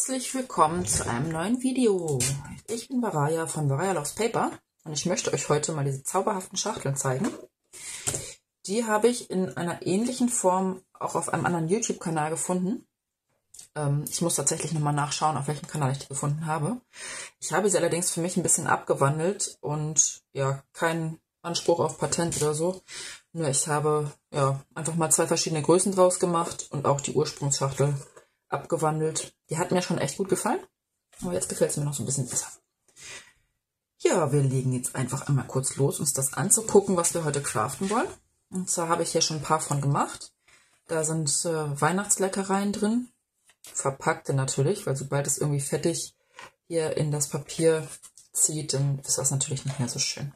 Herzlich willkommen zu einem neuen Video. Ich bin Varaya von Varaya Loves Paper und ich möchte euch heute mal diese zauberhaften Schachteln zeigen. Die habe ich in einer ähnlichen Form auch auf einem anderen YouTube-Kanal gefunden. Ich muss tatsächlich nochmal nachschauen, auf welchem Kanal ich die gefunden habe. Ich habe sie allerdings für mich ein bisschen abgewandelt und ja, keinen Anspruch auf Patent oder so. Nur ich habe ja einfach mal zwei verschiedene Größen draus gemacht und auch die Ursprungsschachtel abgewandelt. Die hat mir schon echt gut gefallen, aber jetzt gefällt es mir noch so ein bisschen besser. Ja, wir legen jetzt einfach einmal kurz los, uns das anzugucken, was wir heute craften wollen. Und zwar habe ich hier schon ein paar von gemacht. Da sind Weihnachtsleckereien drin, verpackte natürlich, weil sobald es irgendwie fettig hier in das Papier zieht, dann ist das natürlich nicht mehr so schön.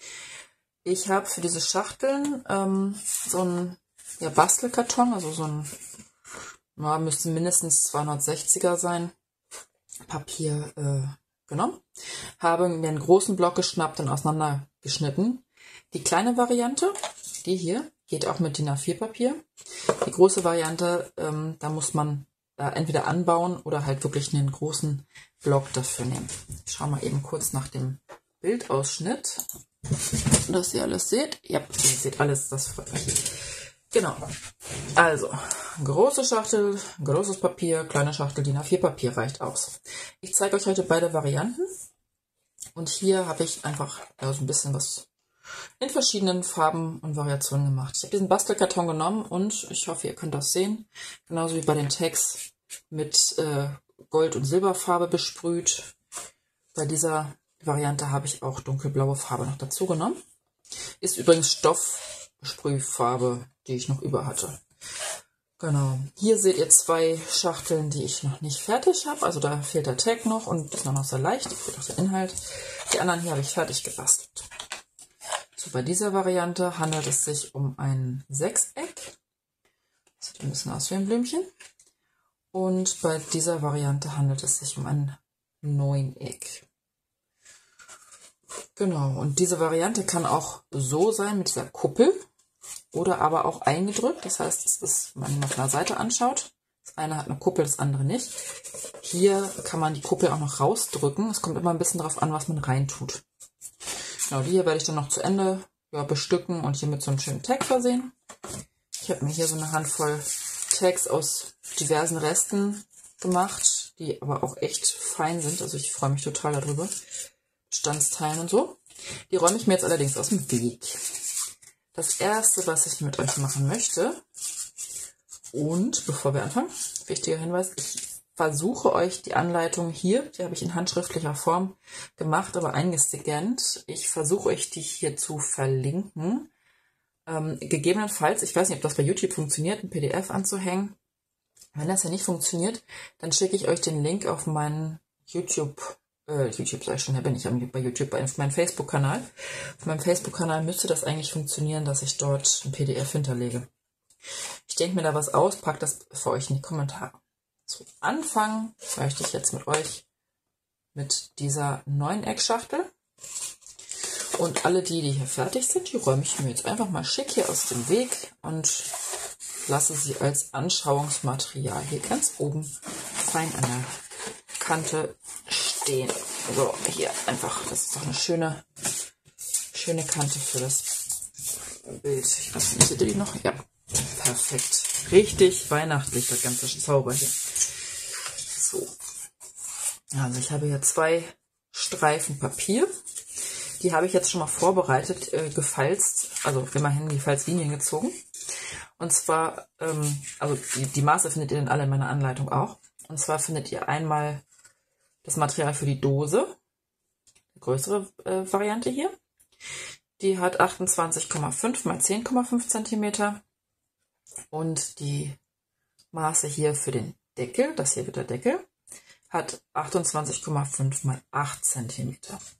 Ich habe für diese Schachteln so einen Bastelkarton, also so ein, müsste mindestens 260er sein, Papier genommen. Habe mir einen großen Block geschnappt und auseinandergeschnitten. Die kleine Variante, die hier, geht auch mit DIN A4 Papier. Die große Variante, da muss man entweder anbauen oder halt wirklich einen großen Block dafür nehmen. Ich schaue mal eben kurz nach dem Bildausschnitt, dass ihr alles seht. Ja, ihr seht alles, das freut mich. Genau. Also, große Schachtel, großes Papier, kleine Schachtel, DIN A4 Papier reicht aus. Ich zeige euch heute beide Varianten. Und hier habe ich einfach so ein bisschen was in verschiedenen Farben und Variationen gemacht. Ich habe diesen Bastelkarton genommen und ich hoffe, ihr könnt das sehen. Genauso wie bei den Tags mit Gold- und Silberfarbe besprüht. Bei dieser Variante habe ich auch dunkelblaue Farbe noch dazu genommen. Ist übrigens Stoffsprühfarbe, die ich noch über hatte. Genau. Hier seht ihr zwei Schachteln, die ich noch nicht fertig habe. Also da fehlt der Tag noch und ist noch sehr leicht. Da fehlt auch der Inhalt. Die anderen hier habe ich fertig gebastelt. So, bei dieser Variante handelt es sich um ein Sechseck. Das sieht ein bisschen aus wie ein Blümchen. Und bei dieser Variante handelt es sich um ein Neuneck. Genau, und diese Variante kann auch so sein mit dieser Kuppel oder aber auch eingedrückt. Das heißt, es ist, wenn man die mal von der Seite anschaut, das eine hat eine Kuppel, das andere nicht. Hier kann man die Kuppel auch noch rausdrücken. Es kommt immer ein bisschen darauf an, was man reintut. Genau, die hier werde ich dann noch zu Ende bestücken und hier mit so einem schönen Tag versehen. Ich habe mir hier so eine Handvoll Tags aus diversen Resten gemacht, die aber auch echt fein sind. Also ich freue mich total darüber. Standsteilen und so. Die räume ich mir jetzt allerdings aus dem Weg. Das erste, was ich mit euch machen möchte, und bevor wir anfangen, wichtiger Hinweis, ich versuche euch die Anleitung hier, die habe ich in handschriftlicher Form gemacht, aber eingescannt. Ich versuche euch die hier zu verlinken. Gegebenenfalls, ich weiß nicht, ob das bei YouTube funktioniert, ein PDF anzuhängen. Wenn das ja nicht funktioniert, dann schicke ich euch den Link auf meinen YouTube sag ich schon, da bin ich bei YouTube, auf meinem Facebook-Kanal. Auf meinem Facebook-Kanal müsste das eigentlich funktionieren, dass ich dort ein PDF hinterlege. Ich denke mir da was aus, packe das für euch in die Kommentare. Zu Anfang möchte ich jetzt mit euch mit dieser Neuneck-Schachtel. Und alle die hier fertig sind, die räume ich mir jetzt einfach mal schick hier aus dem Weg und lasse sie als Anschauungsmaterial hier ganz oben fein an der Kante stehen. So, hier einfach, das ist doch eine schöne Kante für das Bild. Ich weiß nicht, seht ihr die noch? Ja, perfekt. Richtig weihnachtlich, das ganze Zauber hier. So, also ich habe hier zwei Streifen Papier. Die habe ich jetzt schon mal vorbereitet, gefalzt, also immerhin die Falzlinien gezogen. Und zwar, also die Maße findet ihr dann alle in meiner Anleitung auch. Und zwar findet ihr einmal das Material für die Dose, die größere Variante hier. Die hat 28,5 mal 10,5 cm. Und die Maße hier für den Deckel, das hier wird der Deckel, hat 28,5 mal 8 cm.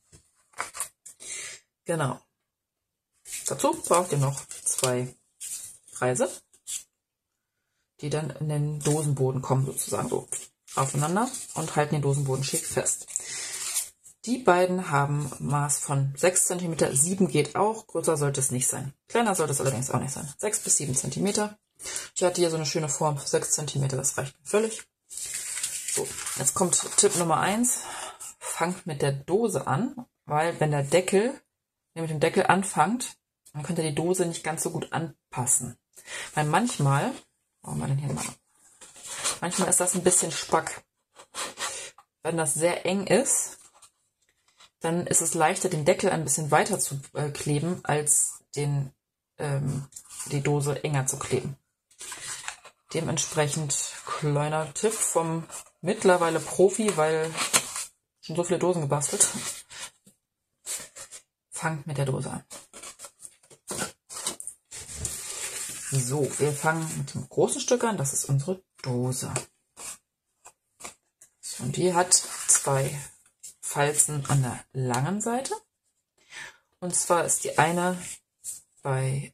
Genau. Dazu braucht ihr noch zwei Kreise, die dann in den Dosenboden kommen, sozusagen so aufeinander und halten den Dosenboden schick fest. Die beiden haben Maß von 6 cm, 7 geht auch, größer sollte es nicht sein. Kleiner sollte es allerdings auch nicht sein. 6 bis 7 cm. Ich hatte hier so eine schöne Form für 6 cm, das reicht völlig. So, jetzt kommt Tipp Nummer 1. Fangt mit der Dose an, weil wenn ihr mit dem Deckel anfangt, dann könnt ihr die Dose nicht ganz so gut anpassen. Weil manchmal ist das ein bisschen spack. Wenn das sehr eng ist, dann ist es leichter, den Deckel ein bisschen weiter zu kleben, als die Dose enger zu kleben. Dementsprechend kleiner Tipp vom mittlerweile Profi, weil schon so viele Dosen gebastelt. Fangt mit der Dose an. So, wir fangen mit dem großen Stück an. Das ist unsere Dose. So, und die hat 2 Falzen an der langen Seite. Und zwar ist die eine bei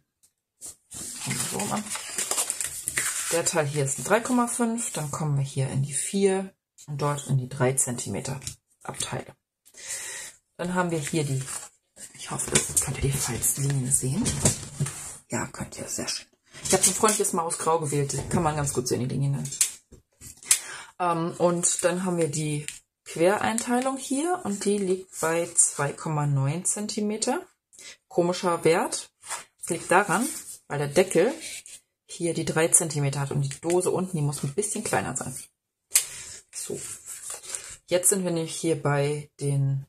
der Teil hier ist ein 3,5, dann kommen wir hier in die 4 und dort in die 3 cm Abteile. Dann haben wir hier die, ich hoffe, könnt ihr die Falzlinien sehen? Ja, könnt ihr, sehr schön. Ich habe ein freundliches Mausgrau gewählt, die kann man ganz gut sehen, die Linien. Und dann haben wir die Quereinteilung hier und die liegt bei 2,9 cm. Komischer Wert. Das liegt daran, weil der Deckel hier die 3 cm hat und die Dose unten, die muss ein bisschen kleiner sein. So, jetzt sind wir nämlich hier bei den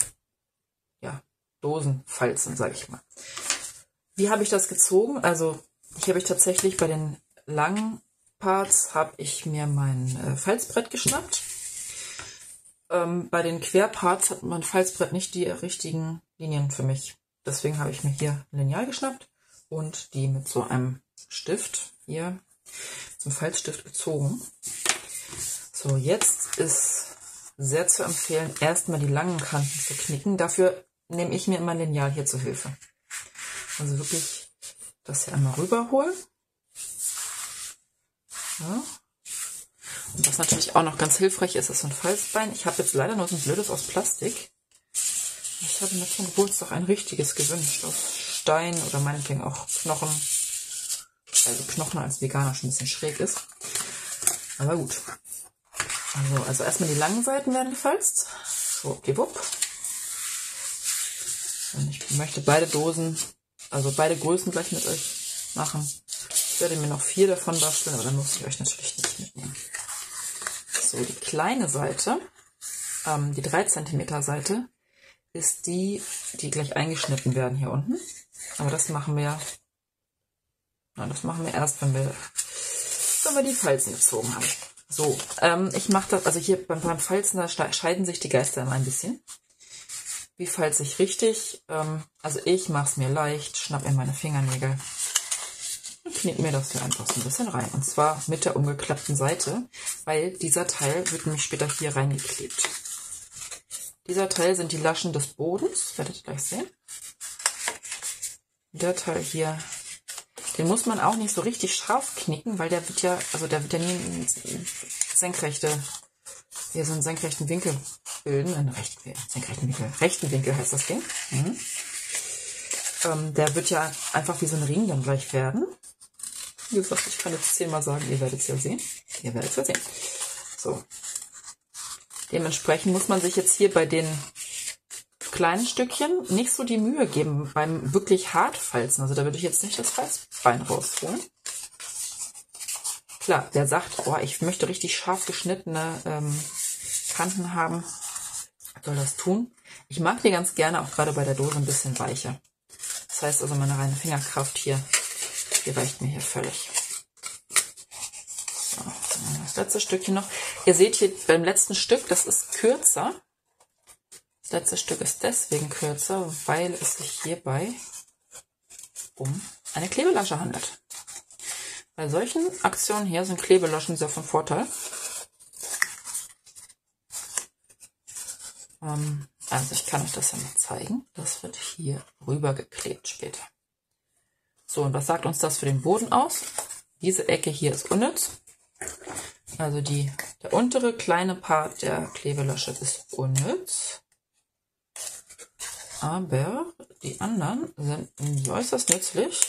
Dosenfalzen, sage ich mal. Wie habe ich das gezogen? Also hier habe ich tatsächlich bei den langen Parts habe ich mir mein Falzbrett geschnappt. Bei den Querparts hat mein Falzbrett nicht die richtigen Linien für mich. Deswegen habe ich mir hier ein Lineal geschnappt und die mit so einem Stift hier zum Falzstift gezogen. So, jetzt ist sehr zu empfehlen, erstmal die langen Kanten zu knicken. Dafür nehme ich mir immer ein Lineal hier zur Hilfe. Also wirklich das hier einmal rüberholen. Ja. Und was natürlich auch noch ganz hilfreich ist, ist so ein Falzbein. Ich habe jetzt leider nur so ein blödes aus Plastik. Ich habe mir zum Geburtstag ein richtiges gewünscht, aus Stein oder meinetwegen auch Knochen. Also Knochen als Veganer schon ein bisschen schräg ist. Aber gut. Also erstmal die langen Seiten werden gefalzt. Schwuppdiwupp. Und ich möchte beide Dosen, also beide Größen gleich mit euch machen. Ich werde mir noch 4 davon basteln, aber dann muss ich euch natürlich nicht mitnehmen. So, die kleine Seite, die 3 cm Seite, ist die gleich eingeschnitten werden hier unten. Aber das machen wir erst, wenn wir die Falzen gezogen haben. So, ich mache das, also hier beim Falzen, da scheiden sich die Geister immer ein bisschen. Wie falze ich richtig? Also ich mache es mir leicht, schnapp mir meine Fingernägel und knete mir das hier einfach so ein bisschen rein. Und zwar mit der umgeklappten Seite, weil dieser Teil wird nämlich später hier reingeklebt. Dieser Teil sind die Laschen des Bodens, werdet ihr gleich sehen. Der Teil hier, den muss man auch nicht so richtig scharf knicken, weil der wird ja nie einen senkrechten Winkel bilden. Rechten Winkel heißt das Ding. Der wird ja einfach wie so ein Ring dann gleich werden. Wie gesagt, ich kann jetzt 10-mal sagen, ihr werdet es ja sehen. So. Dementsprechend muss man sich jetzt hier bei den kleinen Stückchen nicht so die Mühe geben beim wirklich hart falzen. Also da würde ich jetzt nicht das Falzbein rausholen. Klar, wer sagt, boah, ich möchte richtig scharf geschnittene Kanten haben, soll das tun. Ich mag die ganz gerne auch gerade bei der Dose ein bisschen weicher. Das heißt also, meine reine Fingerkraft hier, die reicht mir hier völlig. So, das letzte Stückchen noch. Ihr seht hier beim letzten Stück, das ist kürzer. Das letzte Stück ist deswegen kürzer, weil es sich hierbei um eine Klebelasche handelt. Bei solchen Aktionen hier sind Klebelaschen sehr von Vorteil. Also ich kann euch das ja mal zeigen. Das wird hier rüber geklebt später. So, und was sagt uns das für den Boden aus? Diese Ecke hier ist unnütz. Also der untere kleine Part der Klebelasche ist unnütz. Aber die anderen sind äußerst nützlich.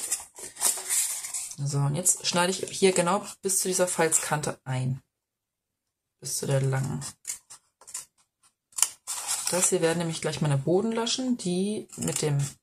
So, und jetzt schneide ich hier genau bis zu dieser Falzkante ein. bis zu der langen. Das hier werden nämlich gleich meine Bodenlaschen, die mit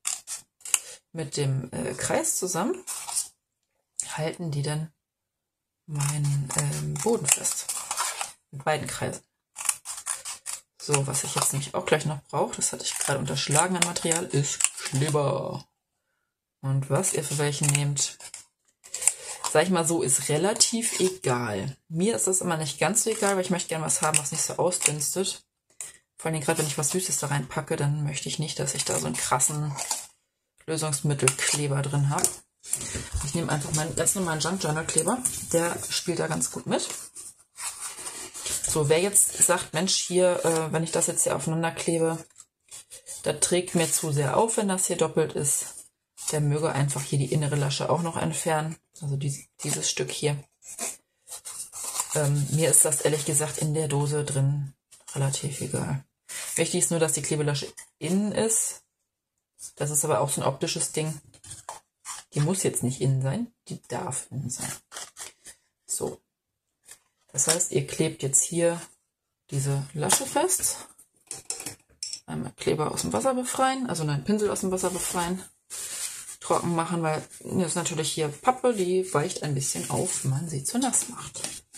dem Kreis zusammen halten die dann meinen Boden fest. Mit beiden Kreisen. So, was ich jetzt nämlich auch gleich noch brauche, das hatte ich gerade unterschlagen an Material, ist Kleber. Und was ihr für welchen nehmt, sag ich mal so, ist relativ egal. Mir ist das immer nicht ganz so egal, weil ich möchte gerne was haben, was nicht so ausdünstet. Vor allem gerade, wenn ich was Süßes da reinpacke, dann möchte ich nicht, dass ich da so einen krassen Lösungsmittelkleber drin habe. Ich nehme einfach meinen ganz normalen Junk Journal Kleber. Der spielt da ganz gut mit. So, wer jetzt sagt, Mensch, hier, wenn ich das jetzt hier aufeinander klebe, das trägt mir zu sehr auf, wenn das hier doppelt ist. Der möge einfach hier die innere Lasche auch noch entfernen. Also dieses Stück hier. Mir ist das ehrlich gesagt in der Dose drin relativ egal. Wichtig ist nur, dass die Klebelasche innen ist. Das ist aber auch so ein optisches Ding. Die muss jetzt nicht innen sein, die darf innen sein. So. Das heißt, ihr klebt jetzt hier diese Lasche fest. Einmal Kleber aus dem Wasser befreien, also einen Pinsel aus dem Wasser befreien. Trocken machen, weil das ist natürlich hier Pappe, die weicht ein bisschen auf, wenn man sie zu nass macht.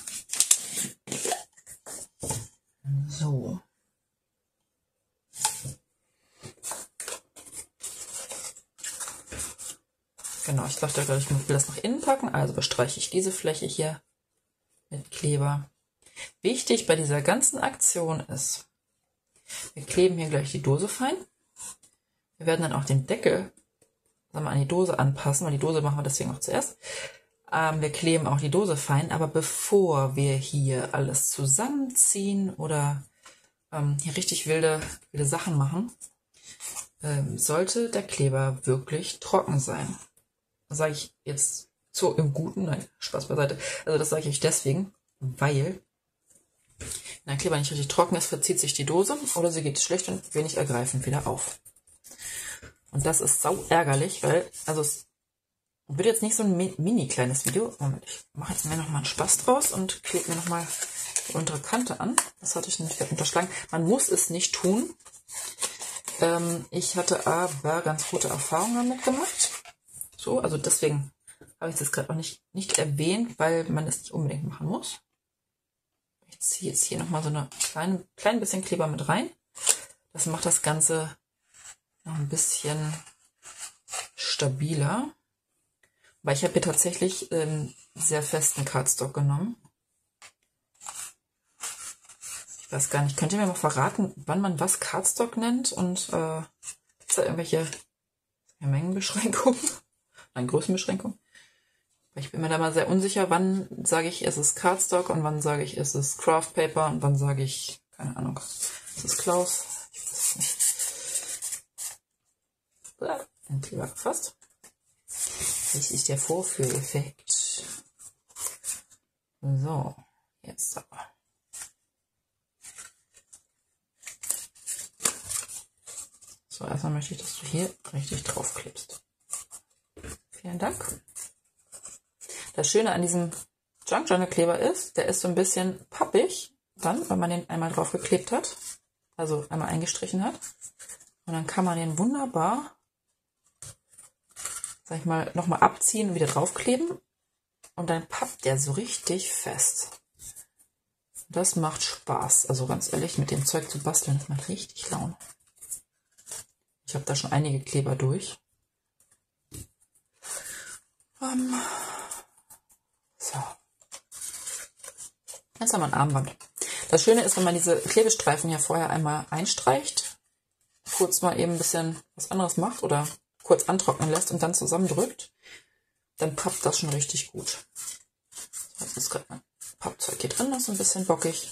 So. Genau, ich dachte gerade, ich will das nach innen packen, also bestreiche ich diese Fläche hier mit Kleber. Wichtig bei dieser ganzen Aktion ist, wir kleben hier gleich die Dose fein. Wir werden dann auch den Deckel an die Dose anpassen, weil die Dose machen wir deswegen auch zuerst. Wir kleben auch die Dose fein, aber bevor wir hier alles zusammenziehen oder hier richtig wilde Sachen machen, sollte der Kleber wirklich trocken sein. Das sage ich jetzt so im Guten, nein, Spaß beiseite. Also das sage ich euch deswegen, weil wenn der Kleber nicht richtig trocken ist, verzieht sich die Dose oder sie geht schlecht und wenig ergreifend wieder auf. Und das ist sau ärgerlich, weil, also es wird jetzt nicht so ein mini kleines Video. Moment, ich mache jetzt mir nochmal einen Spaß draus und klebe mir nochmal die untere Kante an. Das hatte ich nicht unterschlagen. Man muss es nicht tun. Ich hatte aber ganz gute Erfahrungen damit gemacht. So, also deswegen habe ich das gerade auch nicht erwähnt, weil man es nicht unbedingt machen muss. Ich ziehe jetzt hier nochmal so eine klein bisschen Kleber mit rein. Das macht das Ganze noch ein bisschen stabiler. Weil ich habe hier tatsächlich sehr festen Cardstock genommen. Ich weiß gar nicht, könnt ihr mir mal verraten, wann man was Cardstock nennt? Und gibt es da irgendwelche Mengenbeschränkungen? Nein, Größenbeschränkungen? Ich bin mir da mal sehr unsicher, wann sage ich, es ist Cardstock und wann sage ich, es ist Craft Paper und wann sage ich, keine Ahnung, es ist Klaus. Ich weiß es nicht. Ein Kleber gefasst. Das ist der Vorführeffekt. So, jetzt aber. So, erstmal möchte ich, dass du hier richtig drauf klebst. Vielen Dank. Das Schöne an diesem Junk Journal Kleber ist, der ist so ein bisschen pappig, dann, wenn man den einmal drauf geklebt hat, also einmal eingestrichen hat. Und dann kann man den wunderbar, sag ich mal, nochmal abziehen und wieder draufkleben. Und dann pappt der so richtig fest. Das macht Spaß. Also ganz ehrlich, mit dem Zeug zu basteln, das macht richtig Laune. Ich habe da schon einige Kleber durch. So. Jetzt haben wir ein Armband. Das Schöne ist, wenn man diese Klebestreifen hier vorher einmal einstreicht, kurz mal eben ein bisschen was anderes macht oder kurz antrocknen lässt und dann zusammendrückt, dann pappt das schon richtig gut. So, jetzt ist gerade mein Pappzeug hier drin, das ist ein bisschen bockig.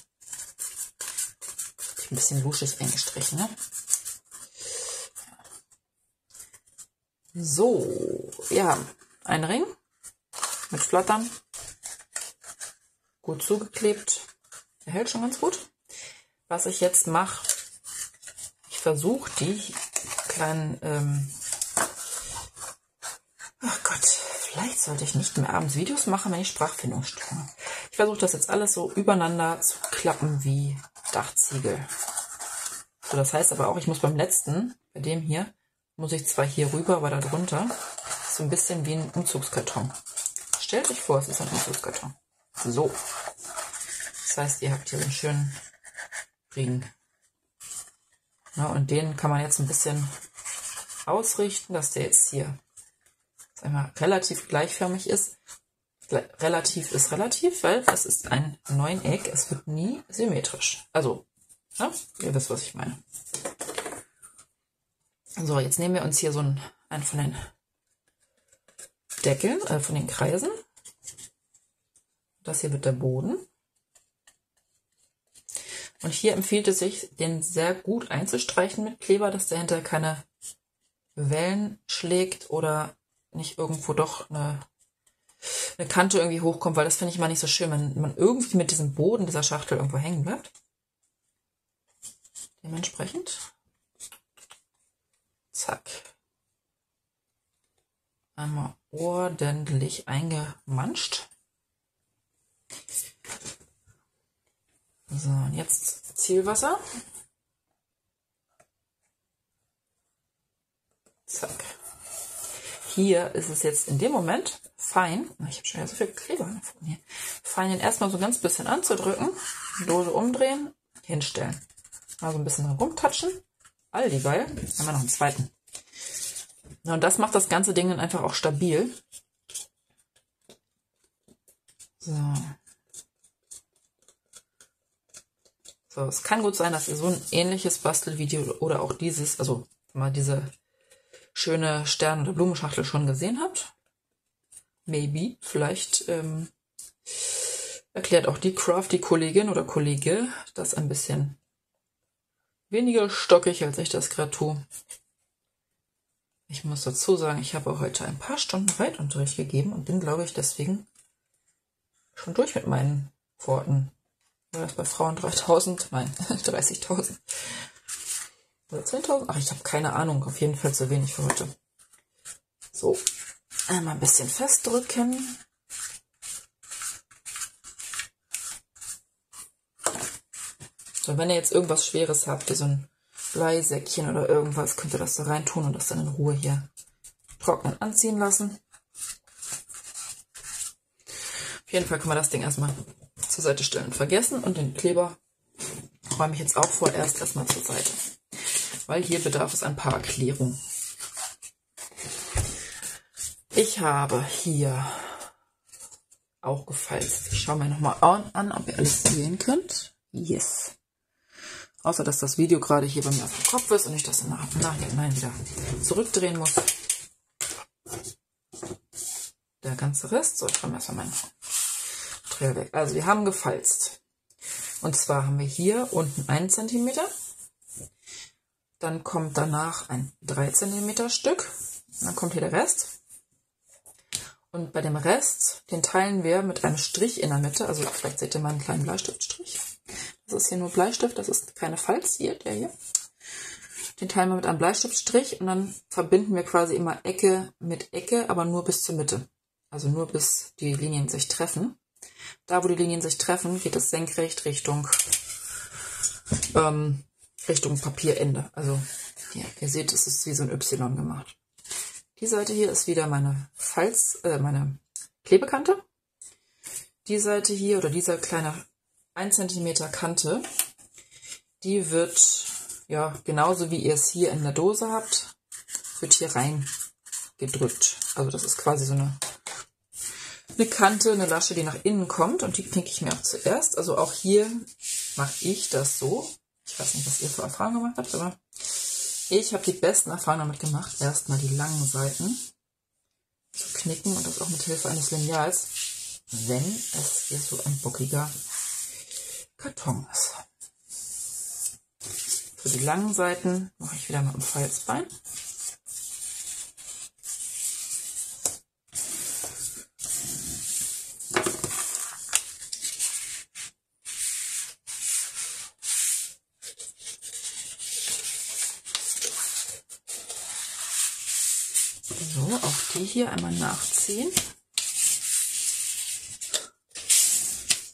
Ein bisschen luschig eingestrichen, ne? So, wir haben einen Ring mit Flattern, gut zugeklebt, der hält schon ganz gut. Was ich jetzt mache, ich versuche die kleinen, ach Gott, vielleicht sollte ich nicht mehr abends Videos machen, wenn ich Sprachfindungsstörungen habe. Ich versuche das jetzt alles so übereinander zu klappen wie Dachziegel. So, das heißt aber auch, ich muss beim letzten, bei dem hier, muss ich zwar hier rüber, aber da drunter, so ein bisschen wie ein Umzugskarton. Stellt euch vor, es ist ein Umzugskarton. So. Das heißt, ihr habt hier einen schönen Ring. Ja, und den kann man jetzt ein bisschen ausrichten, dass der jetzt hier einmal relativ gleichförmig ist. Relativ ist relativ, weil das ist ein Neuneck. Es wird nie symmetrisch. Also, ja, ihr wisst, was ich meine. So, jetzt nehmen wir uns hier so einen von den Deckeln, von den Kreisen. Das hier wird der Boden. Und hier empfiehlt es sich, den sehr gut einzustreichen mit Kleber, dass der hinterher keine Wellen schlägt oder nicht irgendwo doch eine Kante irgendwie hochkommt, weil das finde ich immer nicht so schön, wenn man irgendwie mit diesem Boden dieser Schachtel irgendwo hängen bleibt. Dementsprechend. Zack. Einmal ordentlich eingemanscht. So, und jetzt Zielwasser. Zack. Hier ist es jetzt in dem Moment fein, ich habe schon ja so viel Kleber hier, fein den erstmal so ein ganz bisschen anzudrücken, Dose umdrehen, hinstellen. Mal so ein bisschen rumtatschen. All dieweil haben wir noch einen zweiten. Ja, und das macht das ganze Ding dann einfach auch stabil. So. So, es kann gut sein, dass ihr so ein ähnliches Bastelvideo oder auch dieses, also mal diese schöne Stern- oder Blumenschachtel schon gesehen habt. Maybe, vielleicht erklärt auch die Crafty-Kollegin oder Kollege das ein bisschen weniger stockig, als ich das gerade tue. Ich muss dazu sagen, ich habe heute ein paar Stunden Reitunterricht gegeben und bin, glaube ich, deswegen schon durch mit meinen Worten. War das bei Frauen 3000? Nein, 30.000. Oder 10.000? Ach, ich habe keine Ahnung. Auf jeden Fall zu wenig für heute. So, einmal ein bisschen festdrücken. So, wenn ihr jetzt irgendwas Schweres habt, wie so ein Bleisäckchen oder irgendwas, könnt ihr das da rein tun und das dann in Ruhe hier trocknen anziehen lassen. Auf jeden Fall können wir das Ding erstmal zur Seite stellen und vergessen. Und den Kleber räume ich jetzt auch vorerst erstmal zur Seite. Weil hier bedarf es ein paar Erklärungen. Ich habe hier auch gefalzt. Ich schaue mir nochmal an, ob ihr alles sehen könnt. Yes. Außer, dass das Video gerade hier bei mir auf dem Kopf ist und ich das im Nachhinein wieder zurückdrehen muss. Der ganze Rest, so, ich räume erstmal mein Material weg. Also, wir haben gefalzt. Und zwar haben wir hier unten 1 cm. Dann kommt danach ein 3 cm Stück. Dann kommt hier der Rest. Und bei dem Rest, den teilen wir mit einem Strich in der Mitte. Also vielleicht seht ihr mal einen kleinen Bleistiftstrich. Das ist hier nur Bleistift, das ist keine Falz hier, der hier. Den teilen wir mit einem Bleistiftstrich und dann verbinden wir quasi immer Ecke mit Ecke, aber nur bis zur Mitte. Also nur bis die Linien sich treffen. Da, wo die Linien sich treffen, geht es senkrecht Richtung Papierende. Also hier, ihr seht, es ist wie so ein Y gemacht. Die Seite hier ist wieder meine meine Klebekante. Die Seite hier oder diese kleine 1 cm Kante, die wird, ja, genauso wie ihr es hier in der Dose habt, wird hier rein gedrückt. Also das ist quasi so eine Kante, eine Lasche, die nach innen kommt und die knicke ich mir auch zuerst. Also auch hier mache ich das so. Ich weiß nicht, was ihr für Erfahrungen gemacht habt, aber ich habe die besten Erfahrungen damit gemacht, erstmal die langen Seiten zu knicken und das auch mit Hilfe eines Lineals, wenn es hier so ein bockiger Karton ist. Für die langen Seiten mache ich wieder mit dem Falzbein. So, auch die hier einmal nachziehen.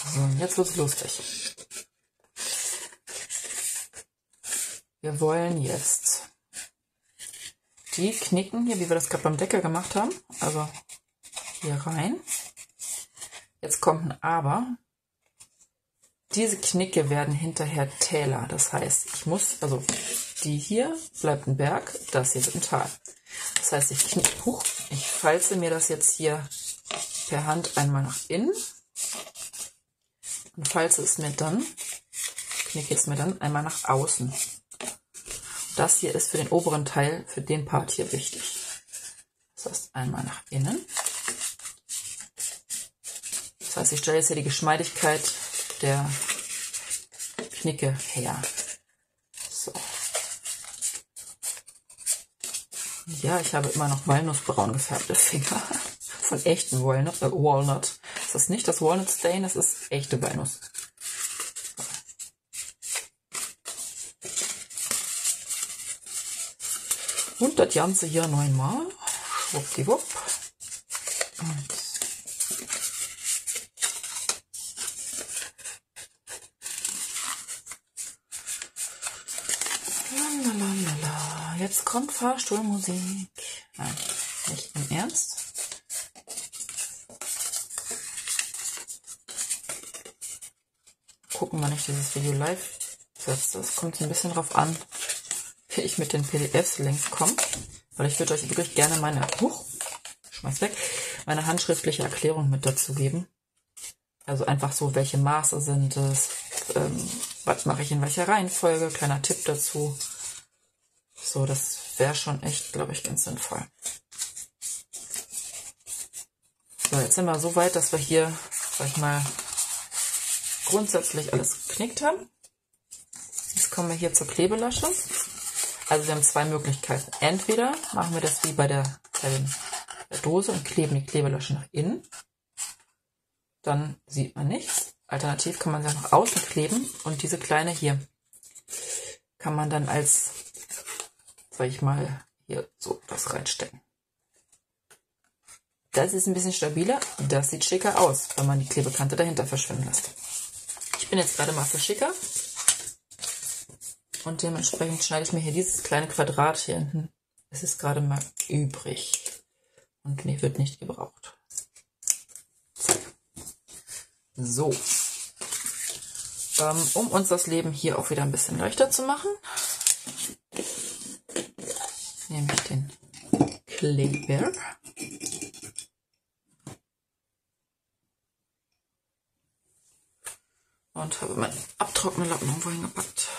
So, und jetzt wird es lustig. Wir wollen jetzt die knicken, hier, wie wir das gerade beim Deckel gemacht haben. Also hier rein. Jetzt kommt ein Aber. Diese Knicke werden hinterher Täler. Das heißt, ich muss, also die hier bleibt ein Berg, das hier wird ein Tal. Das heißt, ich falze mir das jetzt hier per Hand einmal nach innen und falze es mir dann, knicke es mir dann einmal nach außen. Das hier ist für den oberen Teil, für den Part hier wichtig. Das heißt, einmal nach innen. Das heißt, ich stelle jetzt hier die Geschmeidigkeit der Knicke her. So. Ja, ich habe immer noch walnussbraun gefärbte Finger. Von echten Walnut. Das ist nicht das Walnut Stain, das ist echte Walnuss. Und das Ganze hier 9-mal. Schwuppdiwupp. Und lalalala. Jetzt kommt Fahrstuhlmusik. Nein, nicht im Ernst. Gucken, wann ich dieses Video live setze. Das kommt ein bisschen drauf an, wie ich mit den PDFs links komme. Weil ich würde euch wirklich gerne meine handschriftliche Erklärung mit dazu geben. Also einfach so, welche Maße sind es, was mache ich in welcher Reihenfolge, kleiner Tipp dazu. So, das wäre schon echt, glaube ich, ganz sinnvoll. So, jetzt sind wir so weit, dass wir hier, sag ich mal, grundsätzlich alles geknickt haben. Jetzt kommen wir hier zur Klebelasche. Also wir haben zwei Möglichkeiten. Entweder machen wir das wie bei der Dose und kleben die Klebelasche nach innen. Dann sieht man nichts. Alternativ kann man sie auch nach außen kleben und diese kleine hier kann man dann als, sag ich mal, hier so das reinstecken. Das ist ein bisschen stabiler. Das sieht schicker aus, wenn man die Klebekante dahinter verschwinden lässt. Ich bin jetzt gerade mal für schicker. Und dementsprechend schneide ich mir hier dieses kleine Quadrat hier hinten. Es ist gerade mal übrig. Und nee, wird nicht gebraucht. Zack. So. Um uns das Leben hier auch wieder ein bisschen leichter zu machen, nehme ich den Kleber. Und habe meinen Abtrocknerlappen irgendwo hingepackt.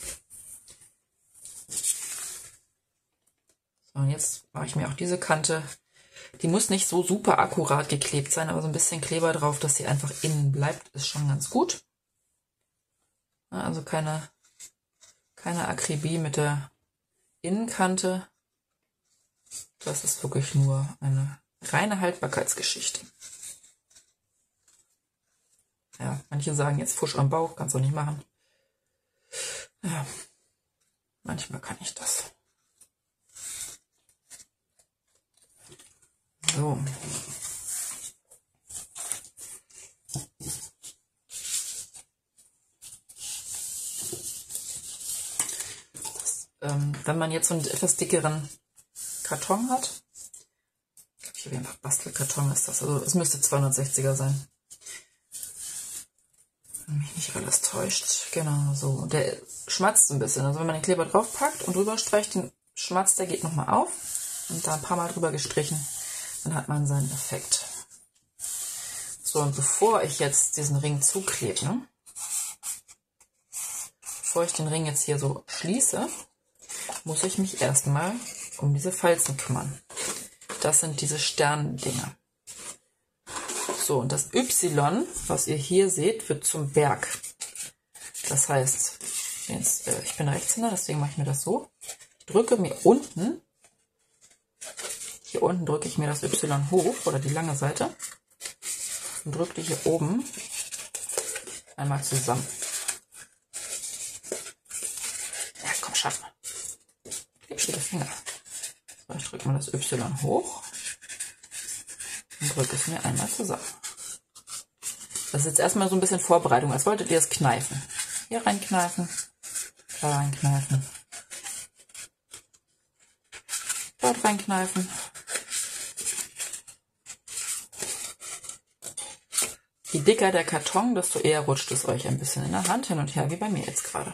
So, und jetzt mache ich mir auch diese Kante. Die muss nicht so super akkurat geklebt sein, aber so ein bisschen Kleber drauf, dass sie einfach innen bleibt, ist schon ganz gut. Also keine Akribie mit der Innenkante. Das ist wirklich nur eine reine Haltbarkeitsgeschichte. Ja, manche sagen jetzt Fusch am Bauch, kannst du nicht machen. Ja, manchmal kann ich das. So. Wenn man jetzt so einen etwas dickeren Karton hat, ich habe einfach Bastelkarton ist das, also es müsste 260er sein. Wenn mich nicht alles täuscht. Genau, so. Der schmatzt ein bisschen. Also wenn man den Kleber draufpackt und drüber streicht, den schmatzt, der geht nochmal auf. Und da ein paar Mal drüber gestrichen, dann hat man seinen Effekt. So, und bevor ich jetzt diesen Ring zuklebe, ne? Bevor ich den Ring jetzt hier so schließe, muss ich mich erstmal um diese Falzen kümmern. Das sind diese Sterndinger. So, und das Y, was ihr hier seht, wird zum Berg. Das heißt, jetzt, ich bin Rechtshänder, deswegen mache ich mir das so. Ich drücke mir unten, hier unten drücke ich mir das Y hoch, oder die lange Seite, und drücke die hier oben einmal zusammen. Ja, komm, schaff mal. Klebschige Finger. So, ich drücke mal das Y hoch und drücke es mir einmal zusammen. Das ist jetzt erstmal so ein bisschen Vorbereitung, als wolltet ihr es kneifen. Hier reinkneifen, da reinkneifen, dort reinkneifen. Je dicker der Karton, desto eher rutscht es euch ein bisschen in der Hand hin und her, wie bei mir jetzt gerade.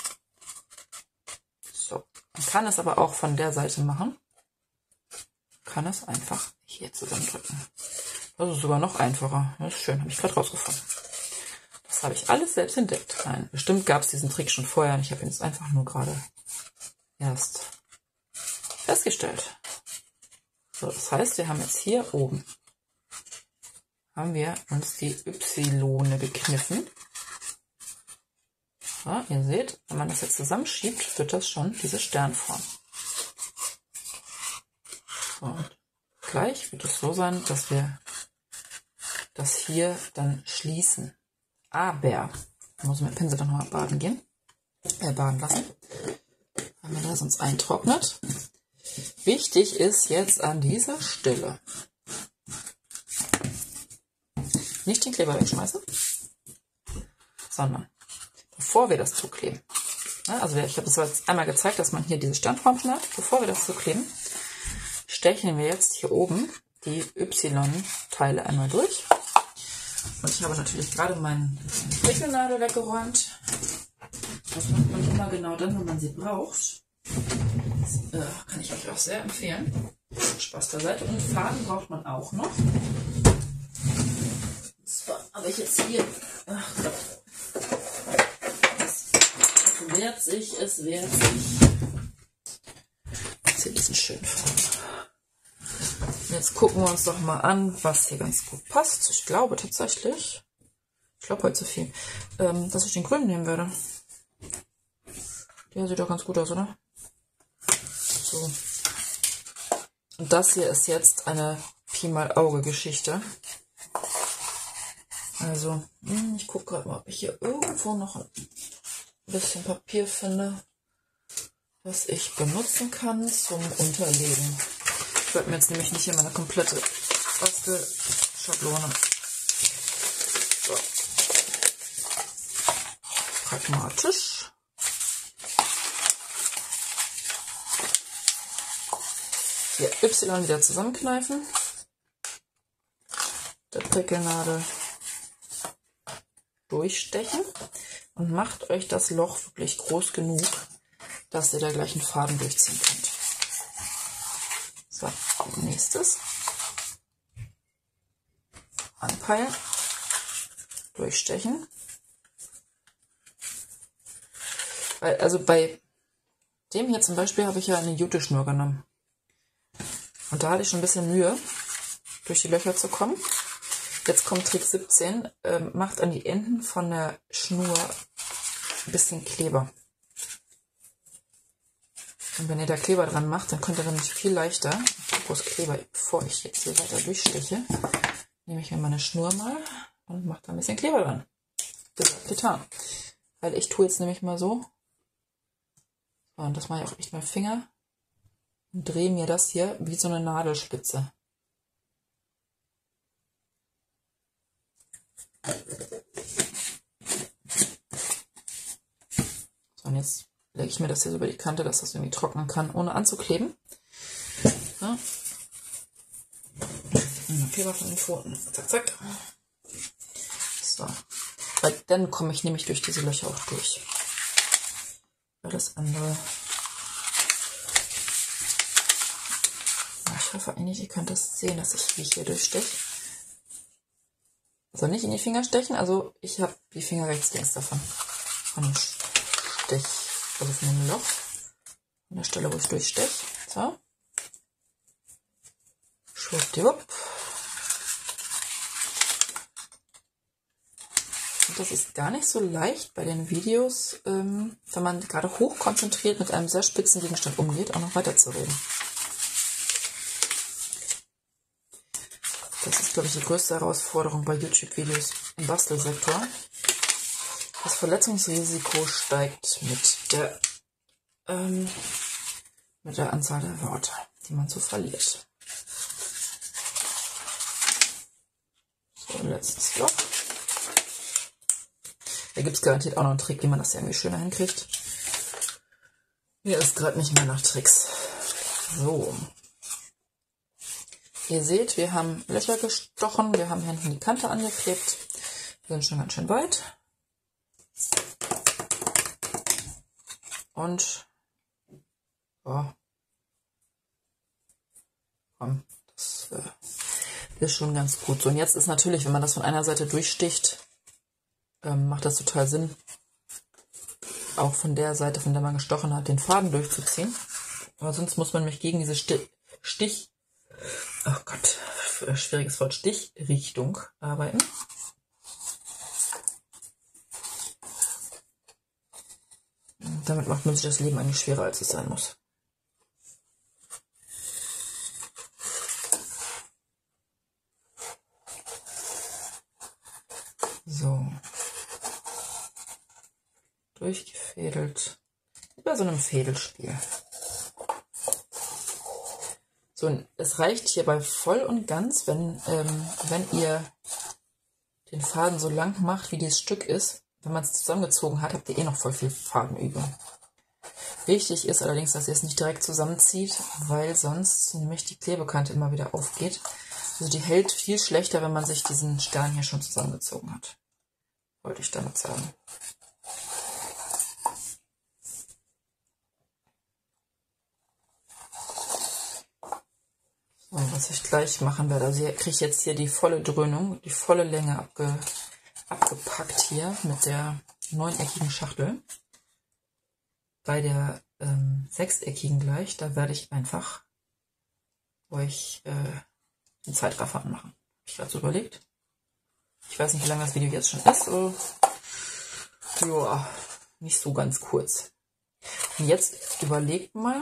So, man kann es aber auch von der Seite machen. Kann es einfach hier zusammendrücken. Das ist sogar noch einfacher. Das ist schön, habe ich gerade rausgefunden. Das habe ich alles selbst entdeckt. Nein, bestimmt gab es diesen Trick schon vorher und ich habe ihn jetzt einfach nur gerade erst festgestellt. So, das heißt, wir haben jetzt hier oben haben wir uns die Y gekniffen. So, ihr seht, wenn man das jetzt zusammenschiebt, wird das schon diese Sternform. So, und gleich wird es so sein, dass wir das hier dann schließen. Aber, da muss ich mit dem Pinsel dann noch baden gehen. Baden lassen. Wenn man das sonst eintrocknet. Wichtig ist jetzt an dieser Stelle, nicht den Kleber wegschmeißen, sondern bevor wir das zukleben. Also ich habe das jetzt einmal gezeigt, dass man hier diese Sternform schon hat. Bevor wir das zukleben, stechen wir jetzt hier oben die Y-Teile einmal durch. Und ich habe natürlich gerade meine Frickelnadel weggeräumt. Das macht man immer genau dann, wenn man sie braucht. Das kann ich euch auch sehr empfehlen. Spaß beiseite. Und Faden braucht man auch noch. Aber ich jetzt hier, ach Gott, es wehrt sich. Jetzt hier diesen schönen Faden. Jetzt gucken wir uns doch mal an, was hier ganz gut passt. Ich glaube tatsächlich, heute zu viel, dass ich den grünen nehmen werde. Der sieht doch ganz gut aus, oder? So. Und das hier ist jetzt eine Pi mal Auge Geschichte. Also, ich gucke gerade mal, ob ich hier irgendwo noch ein bisschen Papier finde, was ich benutzen kann zum Unterlegen. Ich werde mir jetzt nämlich nicht hier meine komplette Bastelschablone. So. Pragmatisch. Hier Y wieder zusammenkneifen. Der Prickelnadel durchstechen und macht euch das Loch wirklich groß genug, dass ihr da gleich einen Faden durchziehen könnt. So, nächstes. Anpeilen, durchstechen. Also bei dem hier zum Beispiel habe ich ja eine Jute-Schnur genommen. Und da hatte ich schon ein bisschen Mühe, durch die Löcher zu kommen. Jetzt kommt Trick 17, macht an die Enden von der Schnur ein bisschen Kleber. Und wenn ihr da Kleber dran macht, dann könnt ihr nämlich viel leichter, groß Kleber, bevor ich jetzt hier weiter durchsteche, nehme ich mir meine Schnur mal und mache da ein bisschen Kleber dran. Gesagt, getan. Weil ich tue jetzt nämlich mal so, und das mache ich auch echt mit dem Finger, und drehe mir das hier wie so eine Nadelspitze. So, und jetzt lege ich mir das hier so über die Kante, dass das irgendwie trocknen kann, ohne anzukleben. Ja. Kleber von den Pfoten. Zack, zack. So. Weil dann komme ich nämlich durch diese Löcher auch durch. Weil das andere... Ich hoffe eigentlich, ihr könnt das sehen, dass ich wie hier durchsteche. Also nicht in die Finger stechen, also ich habe die Finger rechts, links davon. Von dem Stech, also von dem Loch. An der Stelle, wo ich durchsteche. So. Schwuppdiwupp. Und das ist gar nicht so leicht bei den Videos, wenn man gerade hochkonzentriert mit einem sehr spitzen Gegenstand umgeht, auch noch weiter zu reden. Das ist, glaube ich, die größte Herausforderung bei YouTube-Videos im Bastelsektor. Das Verletzungsrisiko steigt mit der Anzahl der Worte, die man so verliert. So, letztes Loch. Da gibt es garantiert auch noch einen Trick, wie man das irgendwie schöner hinkriegt. Mir ist gerade nicht mehr nach Tricks. So. Ihr seht, wir haben Löcher gestochen, wir haben hinten die Kante angeklebt. Wir sind schon ganz schön weit. Und das ist schon ganz gut. So, und jetzt ist natürlich, wenn man das von einer Seite durchsticht, macht das total Sinn, auch von der Seite, von der man gestochen hat, den Faden durchzuziehen. Aber sonst muss man nämlich gegen diese schwieriges Wort, Stichrichtung arbeiten. Und damit macht man sich das Leben eigentlich schwerer, als es sein muss. So. Durchgefädelt. Wie bei so einem Fädelspiel. So, und es reicht hierbei voll und ganz, wenn ihr den Faden so lang macht, wie dieses Stück ist. Wenn man es zusammengezogen hat, habt ihr eh noch voll viel Fadenübung. Wichtig ist allerdings, dass ihr es nicht direkt zusammenzieht, weil sonst nämlich die Klebekante immer wieder aufgeht. Also die hält viel schlechter, wenn man sich diesen Stern hier schon zusammengezogen hat. Wollte ich damit sagen. So, was ich gleich machen werde, also ihr kriegt jetzt hier die volle Dröhnung, die volle Länge abgepackt hier mit der 9-eckigen Schachtel. Bei der 6-eckigen gleich, da werde ich einfach euch den Zeitraffer anmachen. Habe ich gerade so überlegt. Ich weiß nicht, wie lange das Video jetzt schon ist. Ja, nicht so ganz kurz. Und jetzt überlegt mal,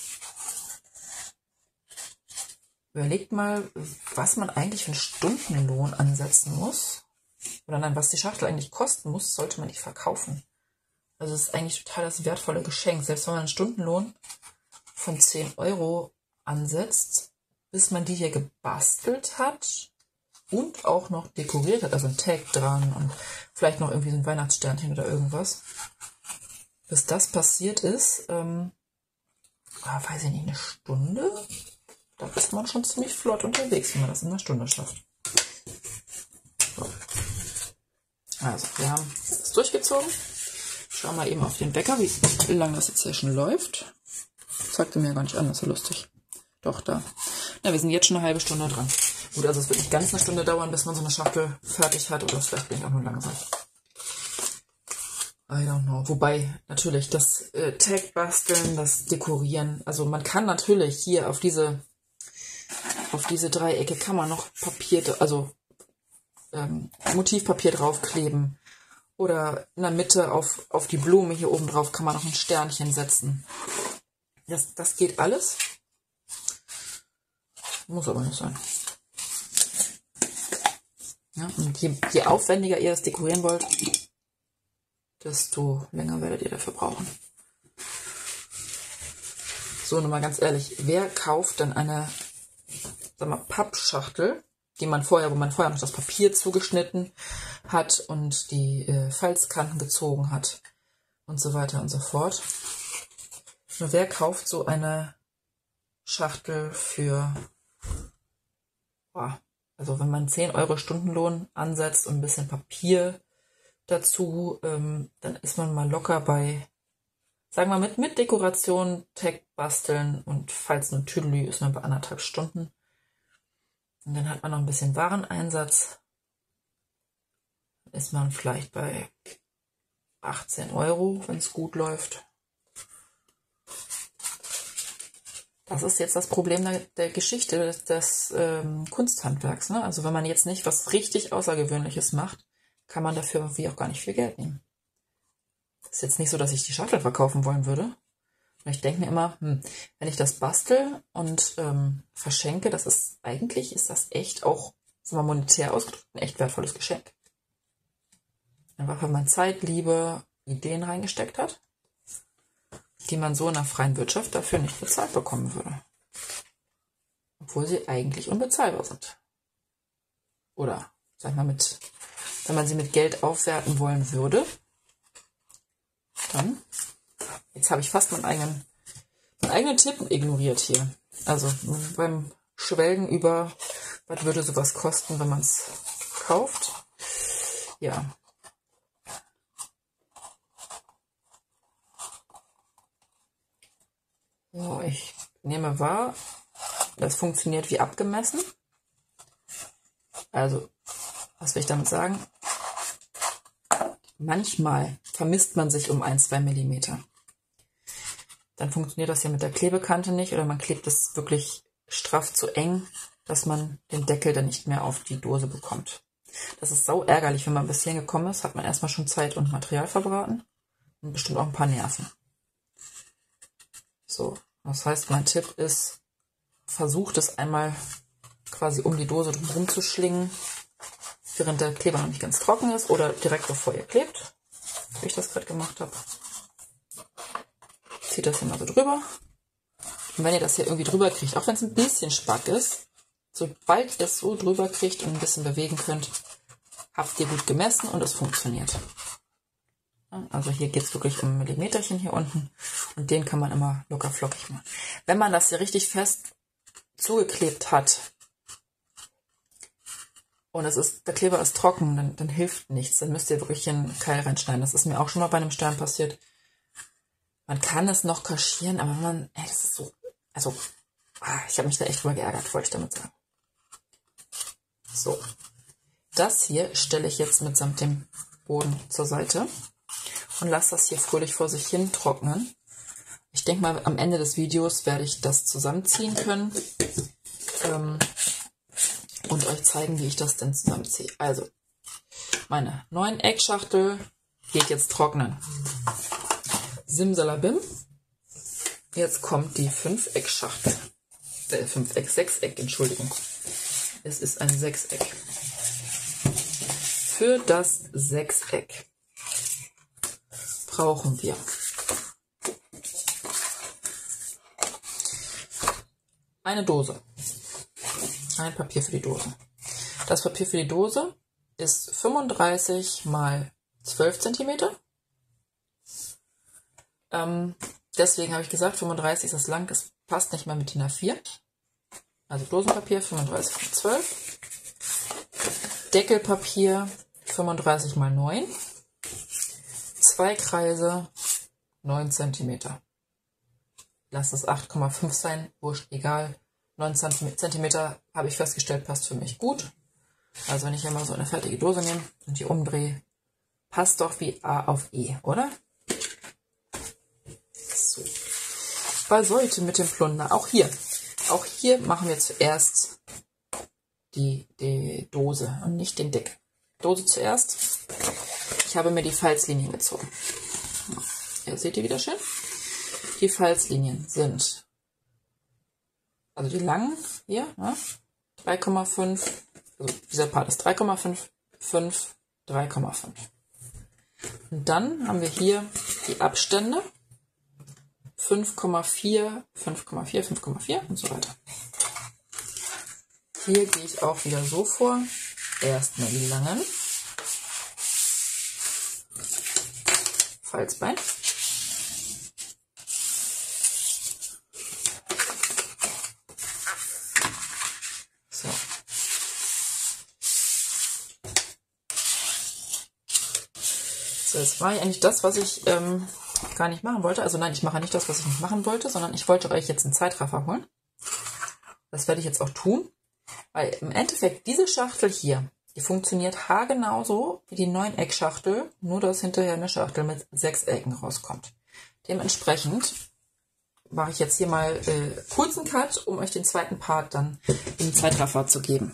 was man eigentlich für einen Stundenlohn ansetzen muss. Oder nein, was die Schachtel eigentlich kosten muss, sollte man nicht verkaufen. Also es ist eigentlich total das wertvolle Geschenk. Selbst wenn man einen Stundenlohn von 10 Euro ansetzt, bis man die hier gebastelt hat und auch noch dekoriert hat, also ein Tag dran und vielleicht noch irgendwie so ein Weihnachtssternchen oder irgendwas. Bis das passiert ist, weiß ich nicht, eine Stunde? Da ist man schon ziemlich flott unterwegs, wenn man das in einer Stunde schafft. So. Also, wir haben das durchgezogen. Schau mal eben auf den Wecker, wie lange das jetzt hier schon läuft. Zeigte mir gar nicht an, das ist ja lustig. Doch, da. Na, wir sind jetzt schon eine halbe Stunde dran. Gut, also es wird nicht ganz eine Stunde dauern, bis man so eine Schachtel fertig hat. Oder vielleicht bin ich auch nur langsam. I don't know. Wobei, natürlich, das Tag basteln, das Dekorieren. Also man kann natürlich hier auf diese Dreiecke kann man noch Papier, also Motivpapier draufkleben. Oder in der Mitte auf die Blume hier oben drauf kann man noch ein Sternchen setzen. Das geht alles. Muss aber nicht sein. Ja, und je aufwendiger ihr das dekorieren wollt, desto länger werdet ihr dafür brauchen. So, nochmal ganz ehrlich, wer kauft dann eine, sag mal, Pappschachtel, wo man vorher noch das Papier zugeschnitten hat und die Falzkanten gezogen hat und so weiter und so fort. Nur wer kauft so eine Schachtel für, also wenn man 10 Euro Stundenlohn ansetzt und ein bisschen Papier dazu, dann ist man mal locker bei, sagen wir mal mit Dekoration, Tag basteln und Falzen und Tüdelü ist man bei 1,5 Stunden. Und dann hat man noch ein bisschen Wareneinsatz. Dann ist man vielleicht bei 18 Euro, wenn es gut läuft. Das ist jetzt das Problem der Geschichte des Kunsthandwerks. Ne? Also wenn man jetzt nicht was richtig Außergewöhnliches macht, kann man dafür irgendwie auch gar nicht viel Geld nehmen. Ist jetzt nicht so, dass ich die Schachtel verkaufen wollen würde. Und ich denke mir immer, wenn ich das bastel und verschenke, ist das echt auch, sagen wir monetär ausgedrückt, ein echt wertvolles Geschenk. Einfach, weil man Zeit, Liebe, Ideen reingesteckt hat, die man so in der freien Wirtschaft dafür nicht bezahlt bekommen würde. Obwohl sie eigentlich unbezahlbar sind. Oder, sag ich mal, wenn man sie mit Geld aufwerten wollen würde, Dann, jetzt habe ich fast meinen eigenen Tipp ignoriert hier. Also beim Schwelgen über, was würde sowas kosten, wenn man es kauft? Ja. So, ich nehme wahr, das funktioniert wie abgemessen. Also, was will ich damit sagen? Manchmal vermisst man sich um 1-2 Millimeter. Dann funktioniert das ja mit der Klebekante nicht oder man klebt es wirklich straff zu eng, dass man den Deckel dann nicht mehr auf die Dose bekommt. Das ist sau ärgerlich, wenn man bis hierhin gekommen ist, hat man erstmal schon Zeit und Material verbraten und bestimmt auch ein paar Nerven. So, das heißt, mein Tipp ist, versucht es einmal quasi um die Dose drumherum zu schlingen, während der Kleber noch nicht ganz trocken ist oder direkt bevor ihr klebt, wie ich das gerade gemacht habe. Zieht das hier mal so drüber. Und wenn ihr das hier irgendwie drüber kriegt, auch wenn es ein bisschen Spack ist, sobald ihr es so drüber kriegt und ein bisschen bewegen könnt, habt ihr gut gemessen und es funktioniert. Also hier geht es wirklich um Millimeterchen hier unten und den kann man immer locker flockig machen. Wenn man das hier richtig fest zugeklebt hat und der Kleber ist trocken, dann hilft nichts. Dann müsst ihr wirklich einen Keil reinschneiden. Das ist mir auch schon mal bei einem Stern passiert. Man kann es noch kaschieren, aber das ist so, also, ich habe mich da echt drüber geärgert, wollte ich damit sagen. So, das hier stelle ich jetzt mitsamt dem Boden zur Seite und lasse das hier fröhlich vor sich hin trocknen. Ich denke mal, am Ende des Videos werde ich das zusammenziehen können und euch zeigen, wie ich das denn zusammenziehe. Also, meine 9-Eck-Schachtel geht jetzt trocknen. Simsalabim. Jetzt kommt die 5-Eck-Schachtel. 5-Eck, 6-Eck, Entschuldigung. Es ist ein 6-Eck. Für das 6-Eck brauchen wir eine Dose. Ein Papier für die Dose. Das Papier für die Dose ist 35 mal 12 cm. Deswegen habe ich gesagt, 35 ist das lang, das passt nicht mehr mit DIN A4. Also Dosenpapier 35 mal 12. Deckelpapier 35 mal 9. 2 Kreise 9 cm. Lass es 8,5 sein, wurscht, egal. 9 cm habe ich festgestellt, passt für mich gut. Also wenn ich hier mal so eine fertige Dose nehme und die umdrehe, passt doch wie A auf E, oder? So. Beiseite mit dem Plunder. Auch hier machen wir zuerst die Dose und nicht den Deckel. Dose zuerst. Ich habe mir die Falzlinien gezogen. Hier seht ihr wieder schön. Die Falzlinien sind, also die langen hier, 3,5, also dieser Part ist 3,5, 5, 3,5. Und dann haben wir hier die Abstände 5,4, 5,4, 5,4 und so weiter. Hier gehe ich auch wieder so vor. Erstmal die langen. Falzbein. So. So, jetzt war eigentlich das, was ich gar nicht machen wollte. Also nein, ich mache nicht das, was ich nicht machen wollte, sondern ich wollte euch jetzt einen Zeitraffer holen. Das werde ich jetzt auch tun, weil im Endeffekt diese Schachtel hier, die funktioniert haargenauso wie die 9-Eck-Schachtel, nur dass hinterher eine Schachtel mit 6 Ecken rauskommt. Dementsprechend mache ich jetzt hier mal kurzen Cut, um euch den zweiten Part dann im Zeitraffer zu geben.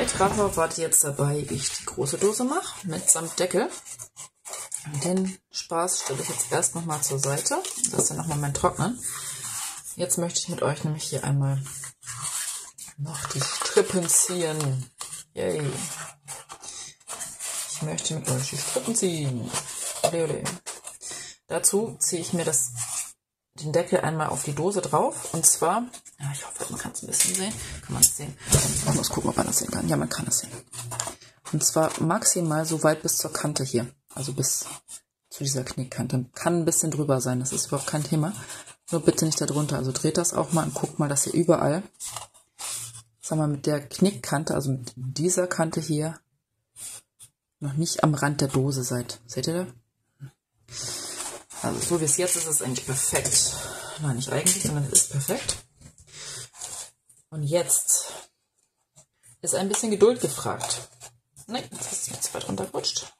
Zeitraffer wart ihr jetzt dabei, wie ich die große Dose mache, mitsamt Deckel. Den Spaß stelle ich jetzt erst nochmal zur Seite. Das ist dann nochmal mein Trocknen. Jetzt möchte ich mit euch nämlich hier einmal noch die Strippen ziehen. Yay! Ich möchte mit euch die Strippen ziehen. Ole, ole. Dazu ziehe ich mir den Deckel einmal auf die Dose drauf. Und zwar, ja, ich hoffe, man kann es ein bisschen sehen. Kann man es sehen? Ich muss gucken, ob man das sehen kann. Ja, man kann es sehen. Und zwar maximal so weit bis zur Kante hier. Also bis zu dieser Knickkante. Kann ein bisschen drüber sein, das ist überhaupt kein Thema. Nur bitte nicht darunter. Also dreht das auch mal und guckt mal, dass ihr überall, sag mal, mit der Knickkante, also mit dieser Kante hier, noch nicht am Rand der Dose seid. Seht ihr da? Also so wie es jetzt ist, ist es eigentlich perfekt. Nein, nicht eigentlich, sondern es ist perfekt. Und jetzt ist ein bisschen Geduld gefragt. Nein, jetzt ist es mir zu weit runtergerutscht.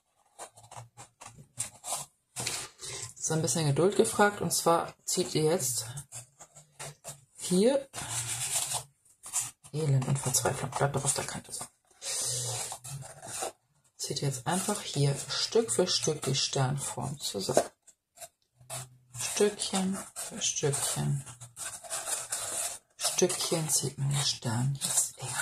Es ist ein bisschen Geduld gefragt, und zwar zieht ihr jetzt hier, Elend und Verzweiflung, bleibt doch auf der Kante so. Zieht ihr jetzt einfach hier Stück für Stück die Sternform zusammen. Stückchen für Stückchen. Stückchen zieht man den Stern jetzt enger.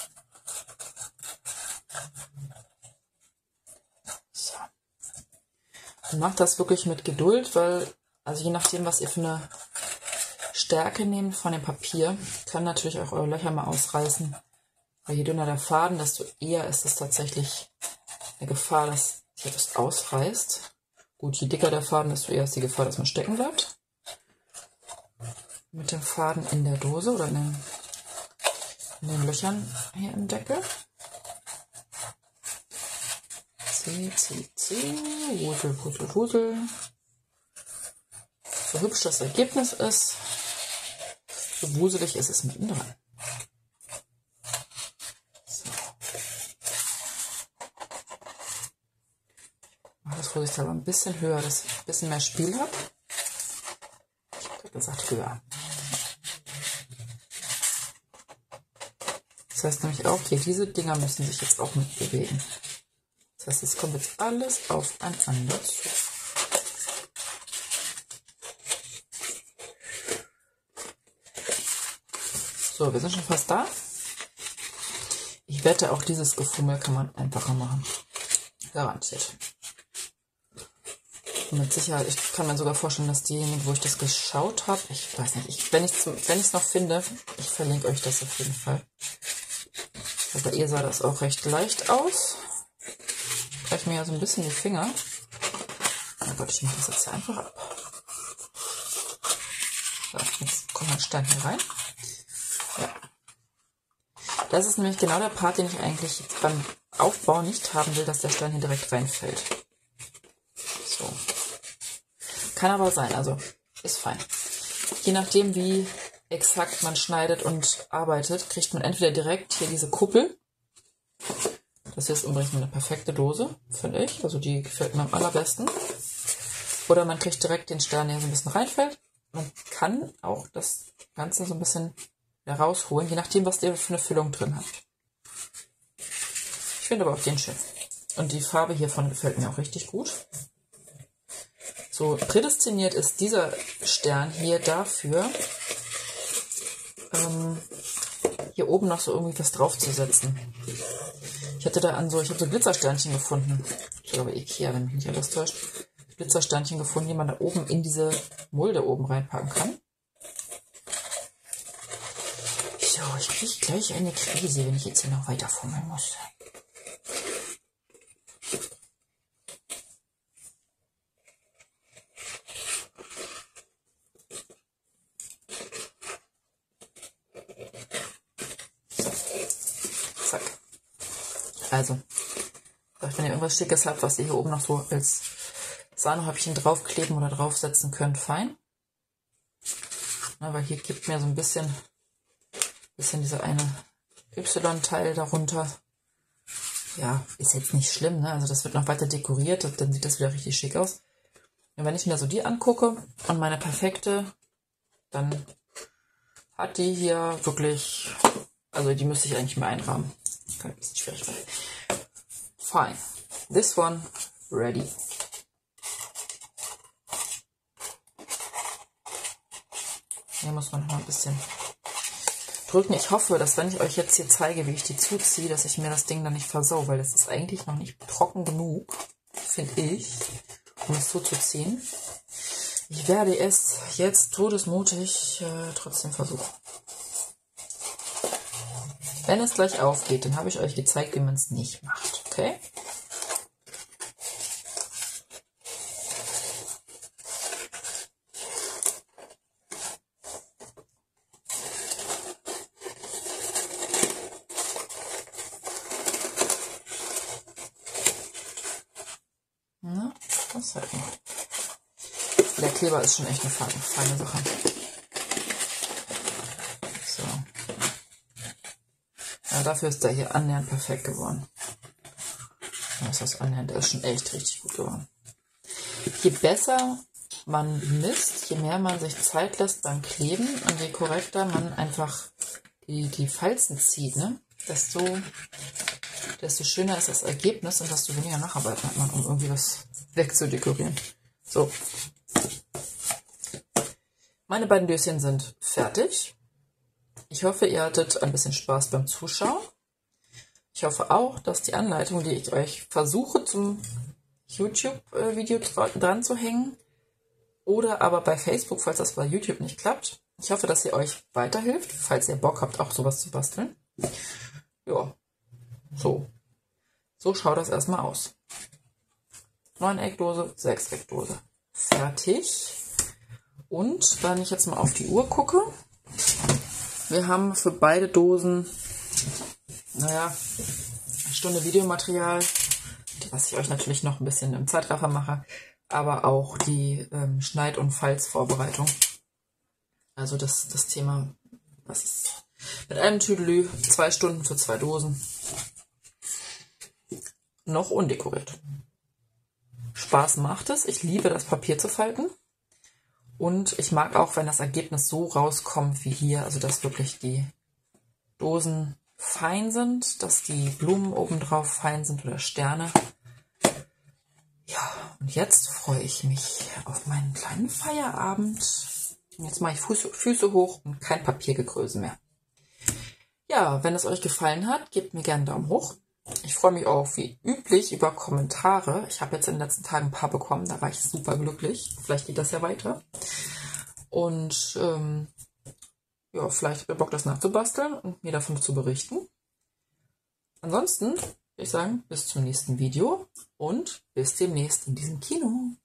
So. Und macht das wirklich mit Geduld, weil, also je nachdem, was ihr für eine Stärke nehmt von dem Papier, kann natürlich auch eure Löcher mal ausreißen. Weil je dünner der Faden, desto eher ist es tatsächlich eine Gefahr, dass hier das ausreißt. Gut, je dicker der Faden, desto eher ist die Gefahr, dass man stecken bleibt. Mit dem Faden in der Dose oder in den Löchern hier im Deckel. Zieh, zieh, zieh, wusel, wusel, wusel. So hübsch das Ergebnis ist, so wuselig ist es mittendrin. So. Mach das vorsichtshalber ein bisschen höher, dass ich ein bisschen mehr Spiel habe. Ich habe gesagt höher. Das heißt nämlich auch, hier diese Dinger müssen sich jetzt auch mitbewegen. Das heißt, es kommt jetzt alles aufeinander zu. So, wir sind schon fast da. Ich wette, auch dieses Gefummel kann man einfacher machen. Garantiert. Und mit Sicherheit, ich kann mir sogar vorstellen, dass diejenigen, wo ich das geschaut habe, ich weiß nicht, wenn ich es noch finde, ich verlinke euch das auf jeden Fall. Aber bei ihr sah das auch recht leicht aus. Ich breche mir ja so ein bisschen die Finger. Oh Gott, ich mache das jetzt hier einfach ab. So, jetzt kommt mein Stern hier rein. Ja. Das ist nämlich genau der Part, den ich eigentlich jetzt beim Aufbau nicht haben will, dass der Stern hier direkt reinfällt. So. Kann aber sein, also ist fein. Je nachdem, wie exakt man schneidet und arbeitet, kriegt man entweder direkt hier diese Kuppel. Das hier ist übrigens eine perfekte Dose, finde ich. Also die gefällt mir am allerbesten. Oder man kriegt direkt den Stern, der so ein bisschen reinfällt. Man kann auch das Ganze so ein bisschen wieder rausholen, je nachdem, was der für eine Füllung drin hat. Ich finde aber auch den schön. Und die Farbe hiervon gefällt mir auch richtig gut. So, prädestiniert ist dieser Stern hier dafür, hier oben noch so irgendwie was draufzusetzen. Ich habe so Glitzersternchen gefunden. Ich glaube Ikea, wenn mich nicht alles täuscht. Glitzersternchen gefunden, die man da oben in diese Mulde oben reinpacken kann. So, ich kriege gleich eine Krise, wenn ich jetzt hier noch weiter fummeln muss. Zack. Also, wenn ihr irgendwas Schickes habt, was ihr hier oben noch so als Sahnehäubchen draufkleben oder draufsetzen könnt, fein. Aber hier gibt mir so ein bisschen dieser eine Y-Teil darunter. Ja, ist jetzt nicht schlimm, ne? Also das wird noch weiter dekoriert, dann sieht das wieder richtig schick aus. Und wenn ich mir so die angucke und meine perfekte, dann hat die hier wirklich, also die müsste ich eigentlich mal einrahmen. Kann ein bisschen schwierig werden. Fine. This one ready. Hier muss man noch mal ein bisschen drücken. Ich hoffe, dass wenn ich euch jetzt hier zeige, wie ich die zuziehe, dass ich mir das Ding dann nicht versau, weil das ist eigentlich noch nicht trocken genug, finde ich, um es so zu ziehen. Ich werde es jetzt todesmutig trotzdem versuchen. Wenn es gleich aufgeht, dann habe ich euch gezeigt, wie man es nicht macht. Okay? Na, das halt mal. Der Kleber ist schon echt eine feine Sache. So. Ja, dafür ist der hier annähernd perfekt geworden. Das ist annähernd, der ist schon echt richtig gut geworden. Je besser man misst, je mehr man sich Zeit lässt beim Kleben und je korrekter man einfach die Falzen zieht, ne? Desto schöner ist das Ergebnis und desto weniger Nacharbeit hat man, um irgendwie was wegzudekorieren. So. Meine beiden Döschen sind fertig. Ich hoffe, ihr hattet ein bisschen Spaß beim Zuschauen. Ich hoffe auch, dass die Anleitung, die ich euch versuche zum YouTube-Video dran zu hängen oder aber bei Facebook, falls das bei YouTube nicht klappt. Ich hoffe, dass ihr euch weiterhilft, falls ihr Bock habt, auch sowas zu basteln. Ja, so. So schaut das erstmal aus. 9-Eckdose, 6-Eckdose. Fertig. Und wenn ich jetzt mal auf die Uhr gucke, wir haben für beide Dosen, naja, eine Stunde Videomaterial, was ich euch natürlich noch ein bisschen im Zeitraffer mache, aber auch die Schneid- und Falzvorbereitung. Also das Thema, was ist mit einem Tüdelü, 2 Stunden für 2 Dosen, noch undekoriert. Spaß macht es, ich liebe das Papier zu falten und ich mag auch, wenn das Ergebnis so rauskommt wie hier, also dass wirklich die Dosen fein sind, dass die Blumen obendrauf fein sind oder Sterne. Ja, und jetzt freue ich mich auf meinen kleinen Feierabend. Und jetzt mache ich Füße hoch und kein Papiergegröße mehr. Ja, wenn es euch gefallen hat, gebt mir gerne einen Daumen hoch. Ich freue mich auch wie üblich über Kommentare. Ich habe jetzt in den letzten Tagen ein paar bekommen, da war ich super glücklich. Vielleicht geht das ja weiter. Und ja, vielleicht habt ihr Bock, das nachzubasteln und mir davon zu berichten. Ansonsten würde ich sagen, bis zum nächsten Video und bis demnächst in diesem Kino.